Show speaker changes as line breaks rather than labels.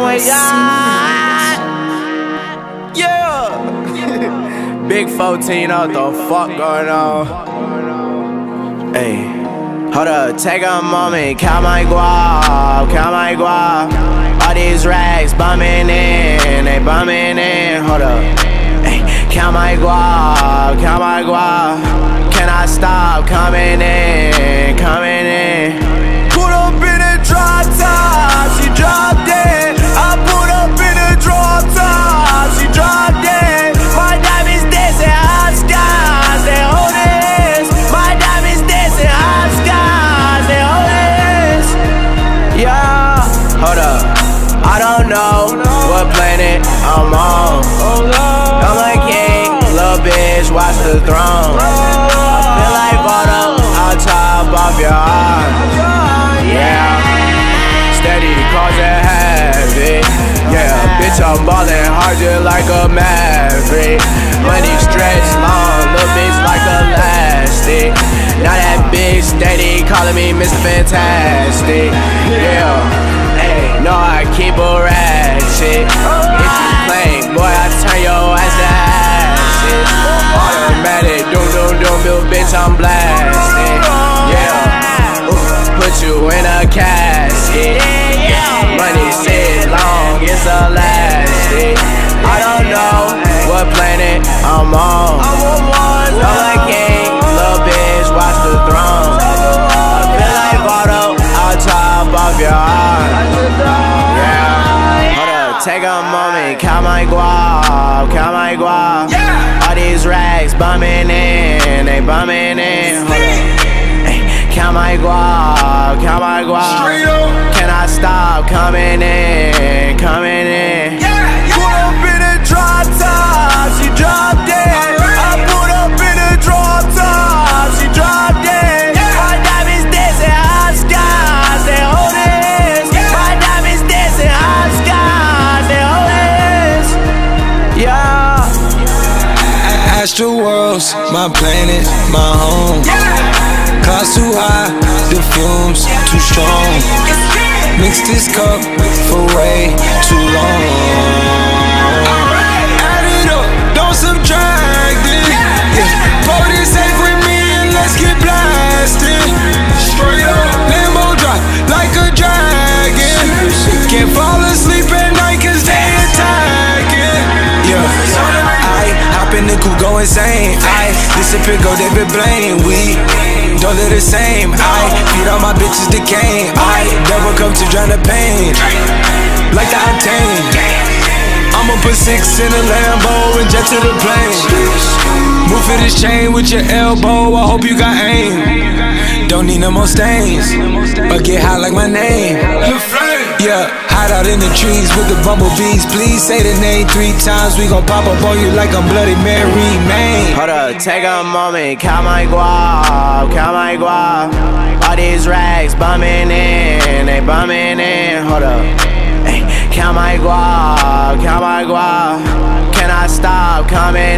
my God. Yeah. Big 14, what the fuck going on? Hey, hold up, take a moment, count my guap, count my guap. All these racks bumming in, they bumming in. Hold up, hey, count my guap, count my guap. Can I stop coming in, coming in? Put up in a drop top, she dropped it. I put up in a drop top, she dropped it. My diamonds dancing high skies, they hold this. My diamonds dancing high skies, they hold this. Yeah, hold up, I don't know what planet I'm on. I'm a king, little bitch, watch the throne. I feel like bottom, I'll top off your arm. Yeah, steady, cause it heavy. Yeah, bitch, I'm ballin' hard just like a maverick. Money stretch long, little bitch like elastic. Now that bitch steady calling me Mr. Fantastic. Yeah, hey, no, I keep a ratchet. If you playing, boy, I turn your ass to acid. Automatic, doom, doom, doom, little bitch, I'm blasting. Yeah, put you in a casket. Money sit long, it's elastic. I don't know what planet I'm on. I'm a king, little bitch, watch the throne. I feel like Votto, I'll top off your arm. Yeah, hold up, take a moment, count my guap, count my guap. All these racks bumming in, they bumming in. Hold up, hey, count my guap, count my guap. Can I stop coming in, coming in? Put up in a drop top, she dropped it. I put up in a drop top, she dropped it. My diamonds dancing high skies, they hold this. My diamonds dancing high skies, they hold this. Yeah.
Astral worlds, my planet, my home. Clouds too high, the fumes too strong. Mix this cup for way too long. Add it up, don't subtract it. Pour this safe with me and let's get blasted. Straight up, Lambo drive like a dragon. Can't fall asleep at night cause they attacking. Yeah, I hop in the coupe, go insane. I disappear, go David Blaine. We don't live the same. I feed all my bitches decaying. I never come to drown the pain like the octane. I'ma put 6 in a Lambo and jet to the plane. Move for this chain with your elbow, I hope you got aim. Don't need no more stains, but get high like my name. Yeah, hide out in the trees with the bumblebees. Please say the name 3 times, we gon' pop up on you like I'm Bloody Mary, man.
Hold up, take a moment, count my guap, count my guap. All these racks bumming in, they bumming in. Hold up, hey, count my guap, count my guap. Can I stop coming